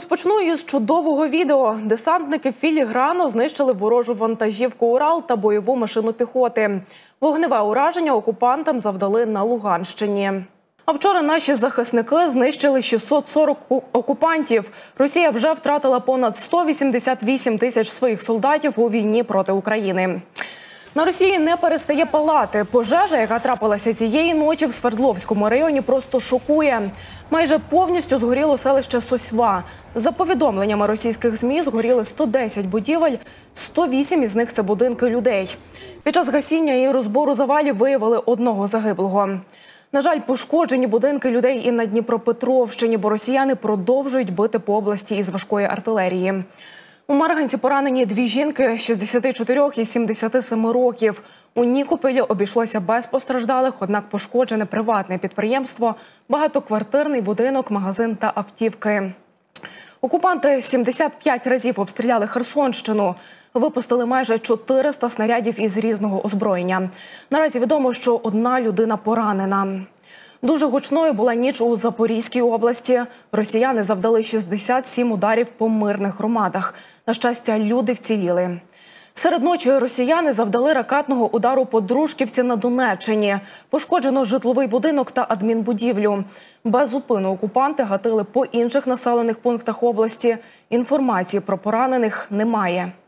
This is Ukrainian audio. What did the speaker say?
Розпочну із чудового відео. Десантники філігранно знищили ворожу вантажівку «Урал» та бойову машину піхоти. Вогневе ураження окупантам завдали на Луганщині. А вчора наші захисники знищили 640 окупантів. Росія вже втратила понад 188 тисяч своїх солдатів у війні проти України. На Росії не перестає палати. Пожежа, яка трапилася цієї ночі в Свердловському районі, просто шокує. Майже повністю згоріло селище Сосьва. За повідомленнями російських ЗМІ, згоріли 110 будівель, 108 із них – це будинки людей. Під час гасіння і розбору завалів виявили одного загиблого. На жаль, пошкоджені будинки людей і на Дніпропетровщині, бо росіяни продовжують бити по області із важкої артилерії. У Марганці поранені дві жінки – 64 і 77 років. У Нікопілі обійшлося без постраждалих, однак пошкоджене приватне підприємство, багатоквартирний будинок, магазин та автівки. Окупанти 75 разів обстріляли Херсонщину. Випустили майже 400 снарядів із різного озброєння. Наразі відомо, що одна людина поранена. Дуже гучною була ніч у Запорізькій області. Росіяни завдали 67 ударів по мирних громадах. На щастя, люди вціліли. Серед ночі росіяни завдали ракетного удару по Дружківці на Донеччині. Пошкоджено житловий будинок та адмінбудівлю. Без зупину окупанти гатили по інших населених пунктах області. Інформації про поранених немає.